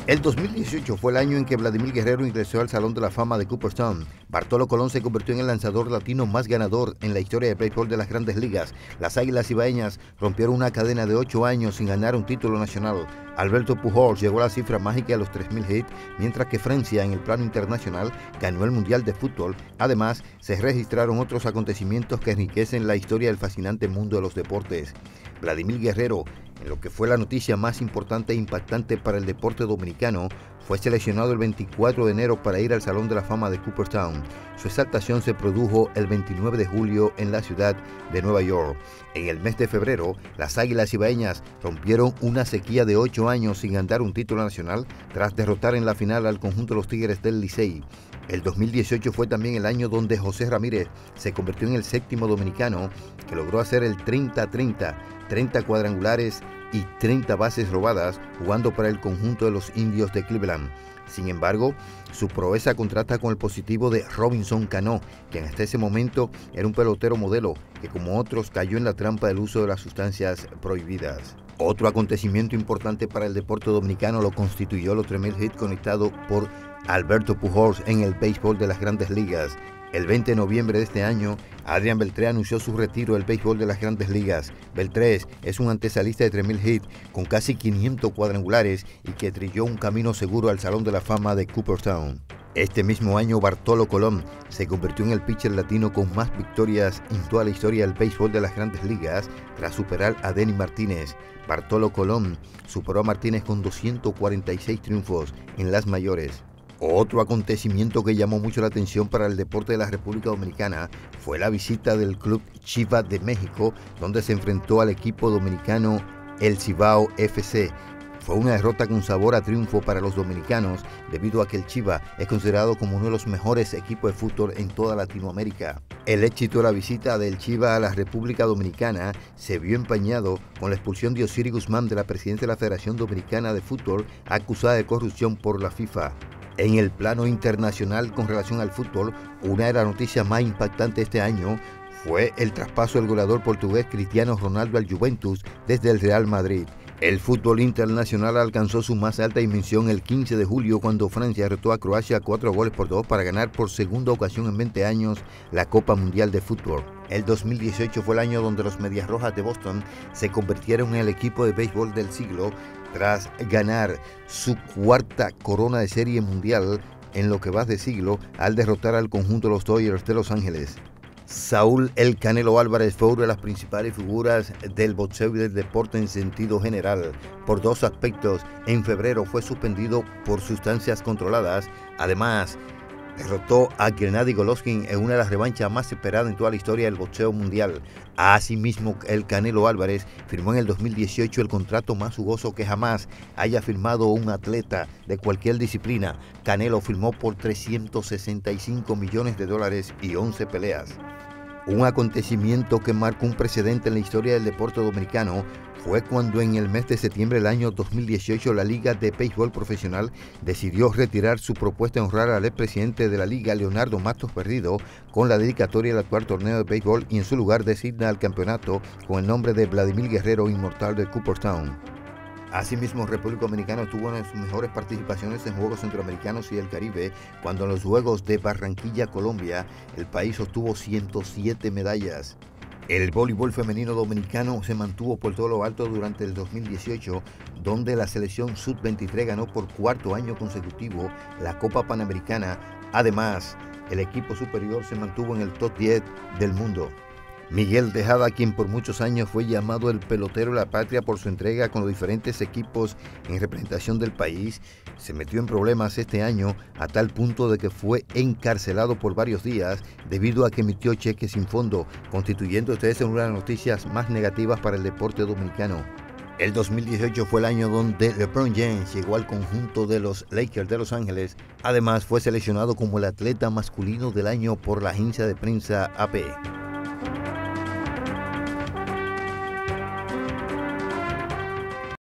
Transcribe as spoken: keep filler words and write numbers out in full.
El dos mil dieciocho fue el año en que Vladimir Guerrero ingresó al Salón de la Fama de Cooperstown. Bartolo Colón se convirtió en el lanzador latino más ganador en la historia del béisbol de las Grandes Ligas. Las Águilas Ibaeñas rompieron una cadena de ocho años sin ganar un título nacional. Alberto Pujols llegó a la cifra mágica de los tres mil hits, mientras que Francia, en el plano internacional, ganó el Mundial de Fútbol. Además, se registraron otros acontecimientos que enriquecen la historia del fascinante mundo de los deportes. Vladimir Guerrero, en lo que fue la noticia más importante e impactante para el deporte dominicano, fue seleccionado el veinticuatro de enero para ir al Salón de la Fama de Cooperstown. Su exaltación se produjo el veintinueve de julio en la ciudad de Nueva York. En el mes de febrero, las Águilas Ibaeñas rompieron una sequía de ocho años sin ganar un título nacional tras derrotar en la final al conjunto de los Tigres del Licey. El dos mil dieciocho fue también el año donde José Ramírez se convirtió en el séptimo dominicano que logró hacer el treinta treinta, treinta cuadrangulares y treinta bases robadas jugando para el conjunto de los Indios de Cleveland. Sin embargo, su proeza contrasta con el positivo de Robinson Cano, quien hasta ese momento era un pelotero modelo que, como otros, cayó en la trampa del uso de las sustancias prohibidas. Otro acontecimiento importante para el deporte dominicano lo constituyó los tres mil hits conectados por Alberto Pujols en el béisbol de las Grandes Ligas. El veinte de noviembre de este año, Adrián Beltré anunció su retiro del béisbol de las Grandes Ligas. Beltré es un antesalista de tres mil hits con casi quinientos cuadrangulares y que trilló un camino seguro al Salón de la Fama de Cooperstown. Este mismo año, Bartolo Colón se convirtió en el pitcher latino con más victorias en toda la historia del béisbol de las Grandes Ligas tras superar a Denny Martínez. Bartolo Colón superó a Martínez con doscientos cuarenta y seis triunfos en las mayores. Otro acontecimiento que llamó mucho la atención para el deporte de la República Dominicana fue la visita del club Chivas de México, donde se enfrentó al equipo dominicano El Cibao F C. Fue una derrota con sabor a triunfo para los dominicanos, debido a que el Chivas es considerado como uno de los mejores equipos de fútbol en toda Latinoamérica. El éxito de la visita del Chivas a la República Dominicana se vio empañado con la expulsión de Osiris Guzmán de la presidenta de la Federación Dominicana de Fútbol, acusada de corrupción por la FIFA. En el plano internacional con relación al fútbol, una de las noticias más impactantes este año fue el traspaso del goleador portugués Cristiano Ronaldo al Juventus desde el Real Madrid. El fútbol internacional alcanzó su más alta dimensión el quince de julio cuando Francia derrotó a Croacia cuatro goles por dos para ganar por segunda ocasión en veinte años la Copa Mundial de Fútbol. El dos mil dieciocho fue el año donde los Medias Rojas de Boston se convirtieron en el equipo de béisbol del siglo tras ganar su cuarta corona de serie mundial en lo que va de siglo al derrotar al conjunto de los Dodgers de Los Ángeles. Saúl El Canelo Álvarez fue una de las principales figuras del boxeo y del deporte en sentido general. Por dos aspectos, en febrero fue suspendido por sustancias controladas. Además, derrotó a Gennady Golovkin en una de las revanchas más esperadas en toda la historia del boxeo mundial. Asimismo, el Canelo Álvarez firmó en el dos mil dieciocho el contrato más jugoso que jamás haya firmado un atleta de cualquier disciplina. Canelo firmó por trescientos sesenta y cinco millones de dólares y once peleas. Un acontecimiento que marcó un precedente en la historia del deporte dominicano fue cuando en el mes de septiembre del año dos mil dieciocho la Liga de Béisbol Profesional decidió retirar su propuesta de honrar al expresidente de la Liga, Leonardo Matos Perdido, con la dedicatoria del actual torneo de béisbol y en su lugar designa al campeonato con el nombre de Vladimir Guerrero, inmortal de Cooperstown. Asimismo, República Dominicana tuvo una de sus mejores participaciones en Juegos Centroamericanos y del Caribe, cuando en los Juegos de Barranquilla, Colombia, el país obtuvo ciento siete medallas. El voleibol femenino dominicano se mantuvo por todo lo alto durante el dos mil dieciocho, donde la selección sub veintitrés ganó por cuarto año consecutivo la Copa Panamericana. Además, el equipo superior se mantuvo en el top diez del mundo. Miguel Tejada, quien por muchos años fue llamado el pelotero de la patria por su entrega con los diferentes equipos en representación del país, se metió en problemas este año a tal punto de que fue encarcelado por varios días debido a que emitió cheques sin fondo, constituyéndose esta una de las noticias más negativas para el deporte dominicano. El dos mil dieciocho fue el año donde LeBron James llegó al conjunto de los Lakers de Los Ángeles. Además, fue seleccionado como el atleta masculino del año por la agencia de prensa A P.